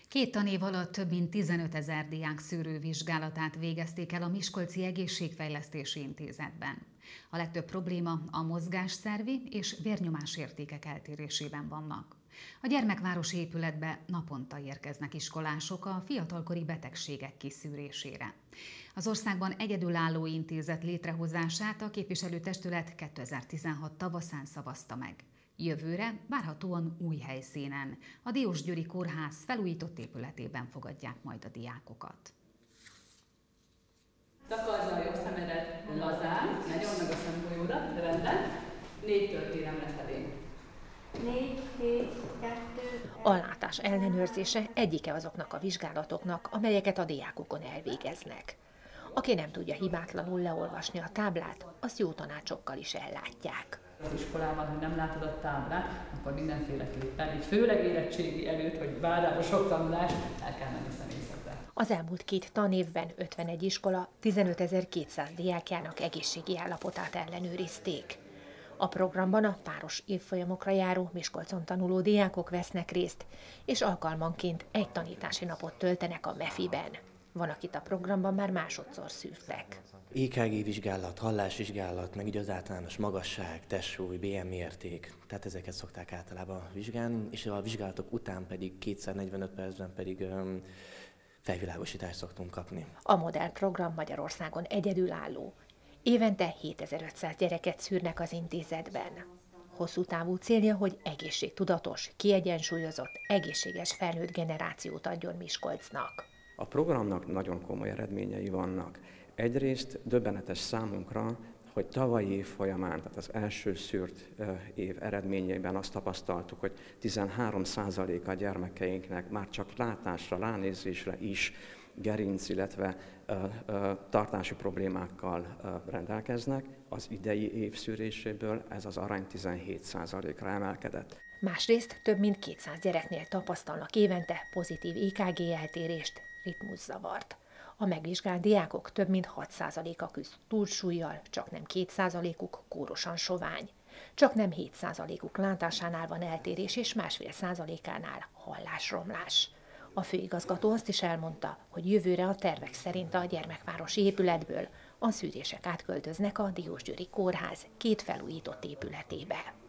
2 tanév alatt több mint 15 000 diák szűrővizsgálatát végezték el a Miskolci Egészségfejlesztési Intézetben. A legtöbb probléma a mozgásszervi és vérnyomásértékek eltérésében vannak. A gyermekvárosi épületbe naponta érkeznek iskolások a fiatalkori betegségek kiszűrésére. Az országban egyedülálló intézet létrehozását a képviselőtestület 2016 tavaszán szavazta meg. Jövőre várhatóan új helyszínen, a Diósgyőri Kórház felújított épületében fogadják majd a diákokat. Takard a jobb szemedet lazán, ne nyomd meg a szemgolyódat, rendben. 4-től térem lefelé. 4, 7, 2... A látás ellenőrzése egyike azoknak a vizsgálatoknak, amelyeket a diákokon elvégeznek. Aki nem tudja hibátlanul leolvasni a táblát, azt jó tanácsokkal is ellátják. Az iskolában, hogy nem látod a táblát, akkor mindenféleképpen, így főleg érettségi előtt, hogy várára sok tanulás, el kell menni személyzetre. Az elmúlt 2 tanévben 51 iskola 15.200 diákjának egészségi állapotát ellenőrizték. A programban a páros évfolyamokra járó Miskolcon tanuló diákok vesznek részt, és alkalmanként egy tanítási napot töltenek a MEFI-ben. Van, akit a programban már másodszor szűrtek. EKG vizsgálat, hallásvizsgálat, meg így az általános magasság, testsúly, BMI érték, tehát ezeket szokták általában vizsgálni, és a vizsgálatok után pedig 245 percben pedig felvilágosítást szoktunk kapni. A Modern program Magyarországon egyedülálló. Évente 7500 gyereket szűrnek az intézetben. Hosszú távú célja, hogy egészségtudatos, kiegyensúlyozott, egészséges felnőtt generációt adjon Miskolcnak. A programnak nagyon komoly eredményei vannak. Egyrészt döbbenetes számunkra, hogy tavalyi év folyamán, tehát az első szűrt év eredményeiben azt tapasztaltuk, hogy 13% a gyermekeinknek már csak látásra, ránézésre is gerinc, illetve tartási problémákkal rendelkeznek. Az idei év szűréséből ez az arány 17%-ra emelkedett. Másrészt több mint 200 gyereknél tapasztalnak évente pozitív EKG eltérést, ritmuszavart. A megvizsgált diákok több mint 6%-a küzd túlsúllyal, csaknem 2%-uk kórosan sovány. Csaknem 7%-uk látásánál van eltérés, és 1,5%-ánál hallásromlás. A főigazgató azt is elmondta, hogy jövőre a tervek szerint a gyermekvárosi épületből a szűrések átköltöznek a Diósgyőri Kórház 2 felújított épületébe.